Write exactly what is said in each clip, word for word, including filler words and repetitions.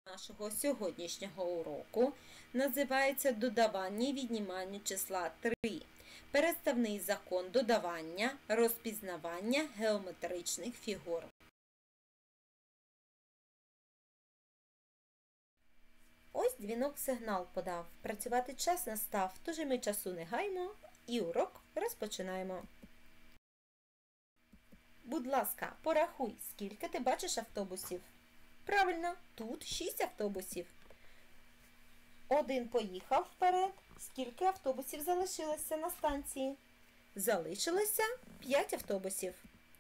Нашого сьогоднішнього уроку називається додавання і віднімання числа три. Переставний закон додавання, розпізнавання геометричних фігур. Ось дзвінок сигнал подав. Працювати час настав, тож ми часу не гаймо і урок розпочинаємо. Будь ласка, порахуй, скільки ти бачиш автобусів. Правильно, тут шість автобусів. Один поїхав вперед. Скільки автобусів залишилося на станції? Залишилося п'ять автобусів.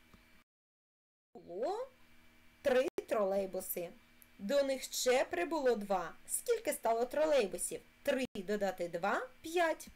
Було три тролейбуси. До них ще прибуло два. Скільки стало тролейбусів? три додати два – п'ять.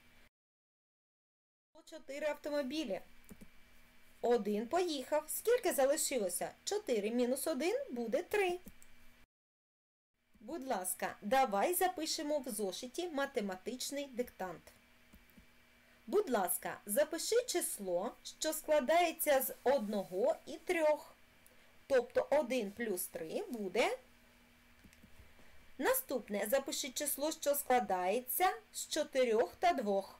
Було чотири автомобілі. Один поїхав. Скільки залишилося? чотири мінус один буде три. Будь ласка, давай запишемо в зошиті математичний диктант. Будь ласка, запиши число, що складається з одного і трьох. Тобто один плюс три буде. Наступне, запиши число, що складається з чотирьох та двох.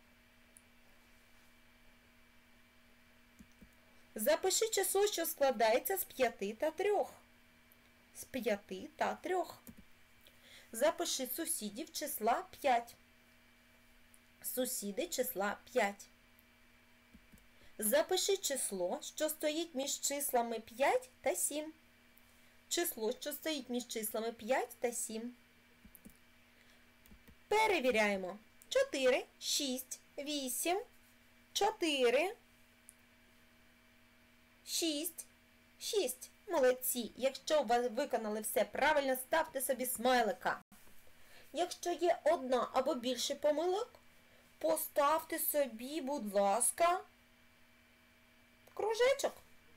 Запиши число, що складається з п'яти та трьох. З п'яти та трьох. Запиши сусідів числа п'ять. Сусіди числа п'ять. Запиши число, що стоїть між числами п'ять та сім. Число, що стоїть між числами п'ять та сім. Перевіряємо. чотири, шість, вісім, чотири, шість, шість. Молодці! Якщо ви виконали все правильно, ставте собі смайлика. Якщо є одна або більше помилок, поставте собі, будь ласка, кружечок.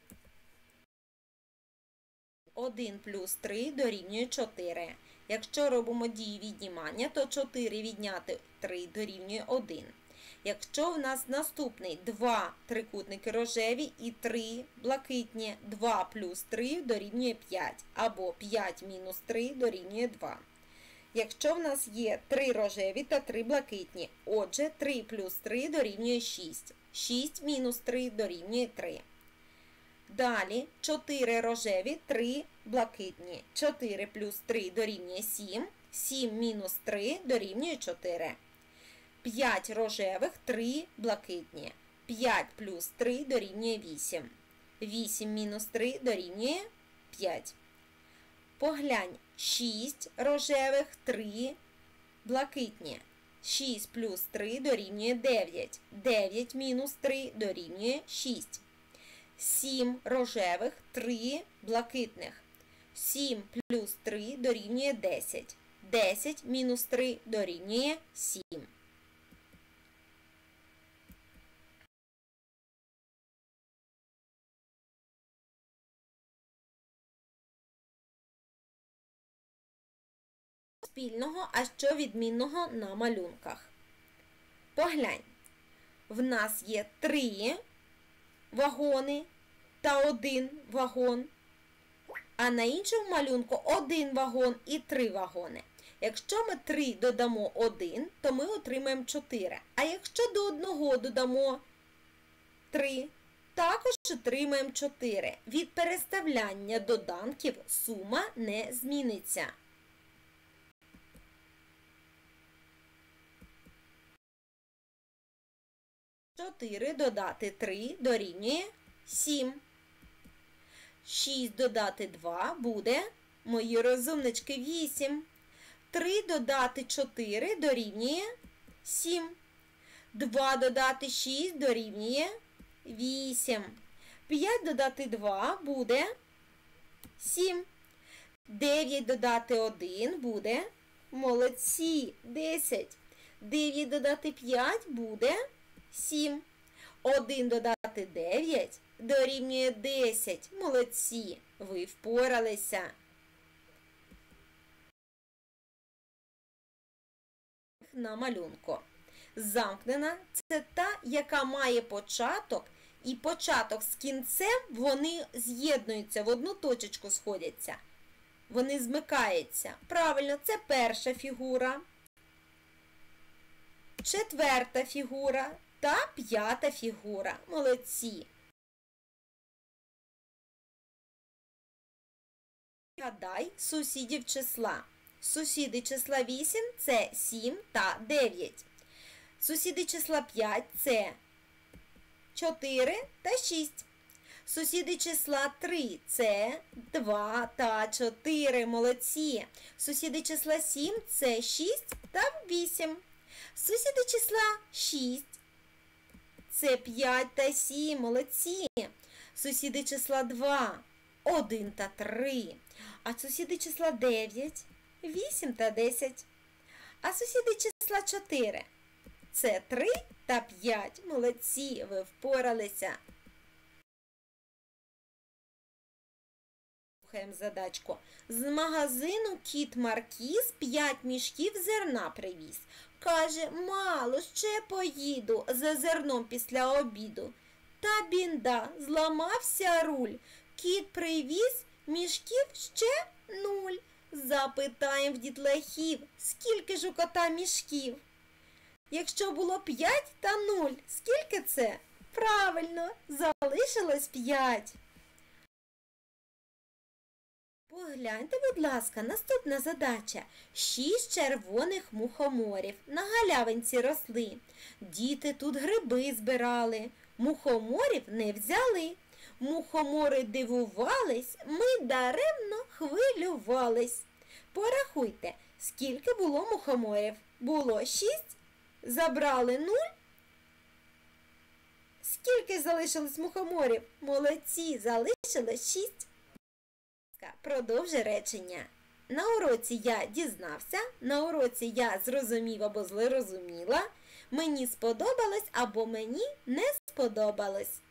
один плюс три дорівнює чотири. Якщо робимо дію віднімання, то чотири відняти три дорівнює один. Якщо в нас наступний два трикутники рожеві і три блакитні, два плюс три дорівнює п'ять, або п'ять мінус три дорівнює два. Якщо в нас є три рожеві та три блакитні, отже, три плюс три дорівнює шість. шість мінус три дорівнює три. Далі чотири рожеві, три блакитні. чотири плюс три дорівнює сім. сім мінус три дорівнює чотири. п'ять рожевих, три блакитні. п'ять плюс три дорівнює вісім. вісім мінус три дорівнює п'ять. Поглянь, шість рожевих, три блакитні. шість плюс три дорівнює дев'ять. дев'ять мінус три дорівнює шість. сім рожевих, три блакитних. сім плюс три дорівнює десять. десять мінус три дорівнює сім. Спільного, а що відмінного на малюнках. Поглянь, в нас є три вагони та один вагон, а на іншому малюнку один вагон і три вагони. Якщо ми три додамо один, то ми отримаємо чотири. А якщо до одного додамо три, також отримаємо чотири. Від переставляння доданків сума не зміниться. чотири додати три дорівнює сім. шість додати два буде, мої розумнички, вісім. три додати чотири дорівнює сім. два додати шість дорівнює вісім. п'ять додати два буде сім. дев'ять додати один буде, молодці, десять. дев'ять додати п'ять буде сім. один додати дев'ять дорівнює десять. Молодці, ви впоралися. На малюнку. Замкнена – це та, яка має початок, і початок з кінцем вони з'єднуються, в одну точечку сходяться. Вони змикаються. Правильно, це перша фігура, четверта фігура та п'ята фігура. Молодці. Гадай сусідів числа. Сусіди числа вісім – це сім та дев'ять. Сусіди числа п'ять – це чотири та шість. Сусіди числа три – це два та чотири. Молодці. Сусіди числа сім – це шість та вісім. Сусіди числа шість – це п'ять та сім. Молодці. Сусіди числа два – один та три. А сусіди числа дев'ять – вісім та десять. А сусіди числа чотири – це три та п'ять. Молодці, ви впоралися. Слухаємо задачку. З магазину кіт Маркіз п'ять мішків зерна привіз. Каже, мало, ще поїду за зерном після обіду. Та бінда, зламався руль. Кіт привіз мішків ще нуль. Запитаємо в дітлахів, скільки ж у кота мішків? Якщо було п'ять та нуль, скільки це? Правильно, залишилось п'ять. Погляньте, будь ласка, наступна задача. Шість червоних мухоморів на галявинці росли. Діти тут гриби збирали, мухоморів не взяли. Мухомори дивувались, ми даремно хвилювались. Порахуйте, скільки було мухоморів? Було шість, забрали нуль. Скільки залишилось мухоморів? Молодці, залишилось шість. Продовжи речення. На уроці я дізнався, на уроці я зрозумів або зрозуміла, мені сподобалось або мені не сподобалось.